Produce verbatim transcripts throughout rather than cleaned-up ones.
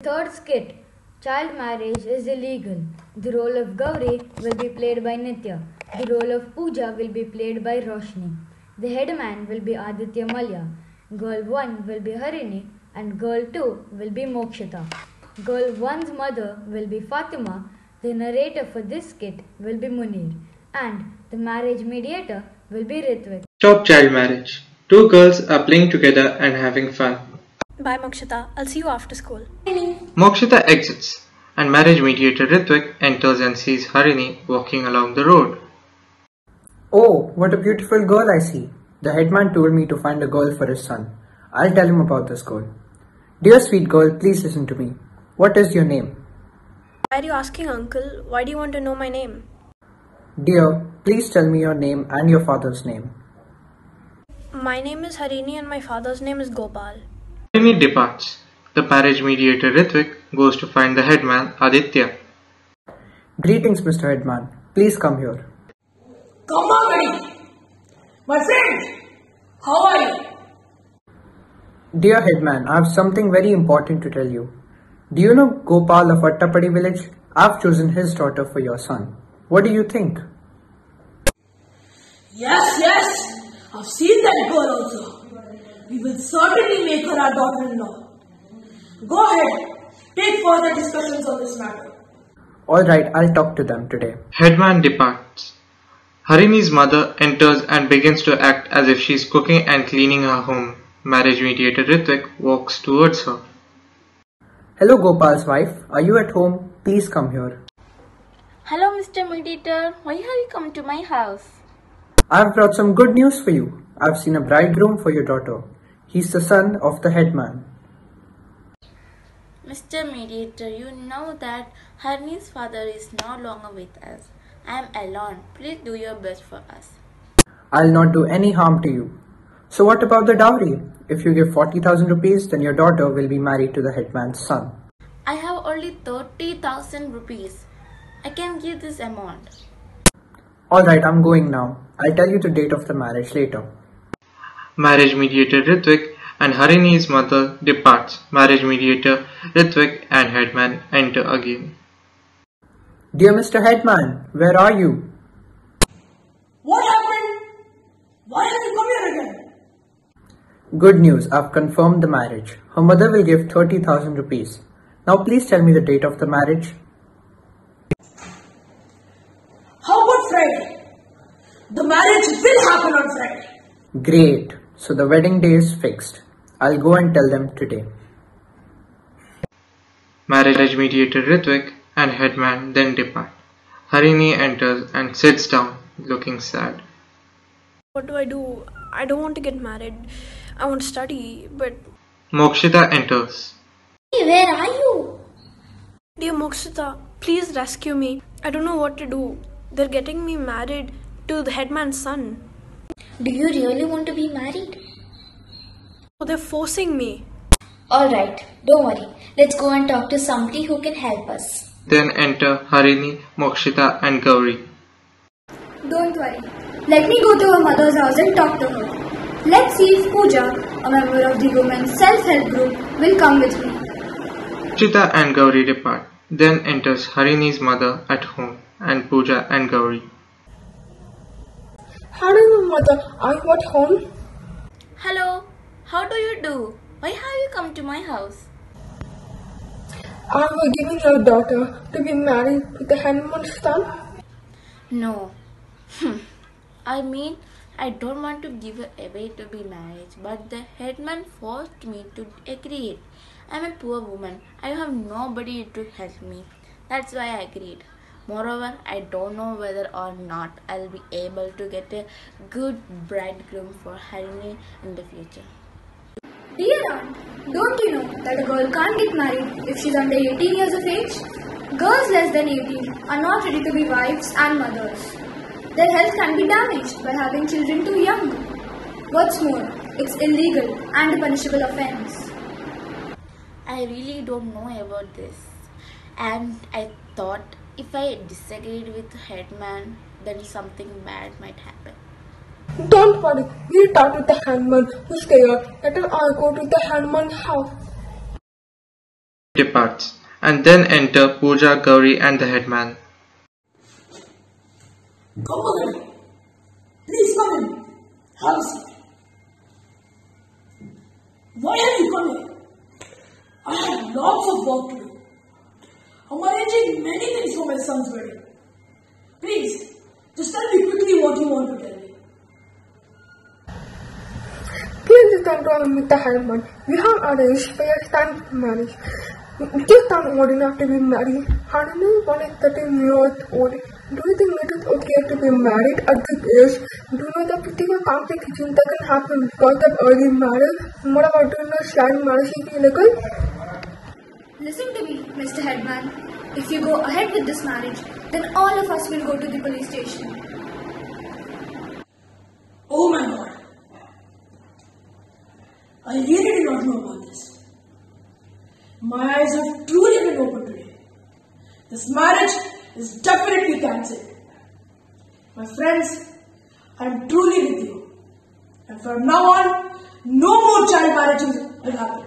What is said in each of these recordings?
third skit, child marriage is illegal. The role of Gauri will be played by Nitya. The role of Pooja will be played by Roshni. The headman will be Aditya Malya. Girl one will be Harini and girl two will be Mokshita. Girl one's mother will be Fatima. The narrator for this skit will be Munir. And the marriage mediator will be Ritvik. Stop child marriage. Two girls are playing together and having fun. Bye Mokshita, I'll see you after school. Mokshita exits and marriage mediator Ritvik enters and sees Harini walking along the road. Oh, what a beautiful girl I see. The headman told me to find a girl for his son. I'll tell him about this girl. Dear sweet girl, please listen to me. What is your name? Why are you asking, uncle? Why do you want to know my name? Dear, please tell me your name and your father's name. My name is Harini and my father's name is Gopal. Harini departs. The marriage mediator Ritvik goes to find the headman Aditya. Greetings, Mister Headman. Please come here. Come on, my friend. How are you? Dear Headman, I have something very important to tell you. Do you know Gopal of Attapadi village? I have chosen his daughter for your son. What do you think? Yes, yes. I've seen that girl also. We will certainly make her our daughter-in-law. Go ahead. Take further discussions on this matter. Alright, I'll talk to them today. Headman departs. Harini's mother enters and begins to act as if she is cooking and cleaning her home. Marriage mediator Ritvik walks towards her. Hello Gopal's wife, are you at home? Please come here. Hello Mister Mediator, why have you come to my house? I've brought some good news for you. I've seen a bridegroom for your daughter. He's the son of the headman. Mister Mediator, you know that Harini's father is no longer with us. I am alone. Please do your best for us. I'll not do any harm to you. So what about the dowry? If you give forty thousand rupees, then your daughter will be married to the headman's son. I have only thirty thousand rupees. I can give this amount. Alright, I'm going now. I'll tell you the date of the marriage later. Marriage mediator Ritvik and Harini's mother departs. Marriage mediator Ritvik and headman enter again. Dear Mister Headman, where are you? What happened? Why have you come here again? Good news, I've confirmed the marriage. Her mother will give thirty thousand rupees. Now please tell me the date of the marriage. How about Friday? The marriage will happen on Friday. Great. So the wedding day is fixed. I'll go and tell them today. Marriage mediator Ritvik and headman then depart. Harini enters and sits down, looking sad. What do I do? I don't want to get married. I want to study, but... Mokshita enters. Hey, where are you? Dear Mokshita, please rescue me. I don't know what to do. They're getting me married to the headman's son. Do you really want to be married? Oh, they're forcing me. Alright, don't worry. Let's go and talk to somebody who can help us. Then enter Harini, Mokshita and Gauri. Don't worry. Let me go to her mother's house and talk to her. Let's see if Pooja, a member of the women's self-help group, will come with me. Mokshita and Gauri depart. Then enters Harini's mother at home and Pooja and Gauri. Hello, mother. Are you at home? Hello, how do you do? Why have you come to my house? Are you giving your daughter to be married to the headman's son? No. I mean, I don't want to give her away to be married, but the headman forced me to agree. I'm a poor woman. I have nobody to help me. That's why I agreed. Moreover, I don't know whether or not I'll be able to get a good bridegroom for Harini in the future. Dear aunt, don't you know that a girl can't get married if she's under eighteen years of age? Girls less than eighteen are not ready to be wives and mothers. Their health can be damaged by having children too young. What's more, it's illegal and a punishable offense. I really don't know about this, and I thought if I disagreed with the headman, then something bad might happen. Don't worry, we'll talk to the headman who's scared. Let us all go to the headman's house. departs, and then enter Pooja, Gauri and the headman. Come on, please come in. Have a seat. Why have you come here? I have lots of work to do. I'm arranging many things for my son's wedding. Please, just tell me quickly what you want to tell me. Please don't tell me the Herman. We have arranged for your son's marriage. Just tell me what you have to be married. Harman is only thirteen years old. Do you think it is okay to be married at this age? Do you know the critical complications that can happen because of early marriage? What about doing a child marriage is illegal? Listen to me, Mister Headman. If you go ahead with this marriage, then all of us will go to the police station. Oh my God. I really did not know about this. My eyes have truly been opened today. This marriage is definitely cancelled. My friends, I am truly with you. And from now on, no more child marriages will happen.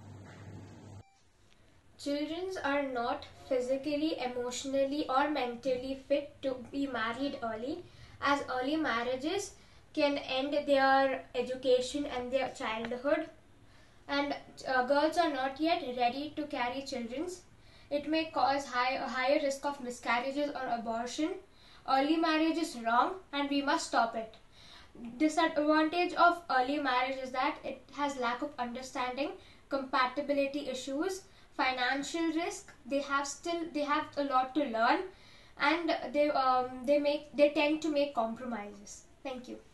Children are not physically, emotionally, or mentally fit to be married early, as early marriages can end their education and their childhood. And uh, girls are not yet ready to carry children. It may cause high, a higher risk of miscarriages or abortion. Early marriage is wrong and we must stop it. Disadvantage of early marriage is that it has lack of understanding, compatibility issues, financial risk. They have still they have a lot to learn, and they um, they make they tend to make compromises. Thank you.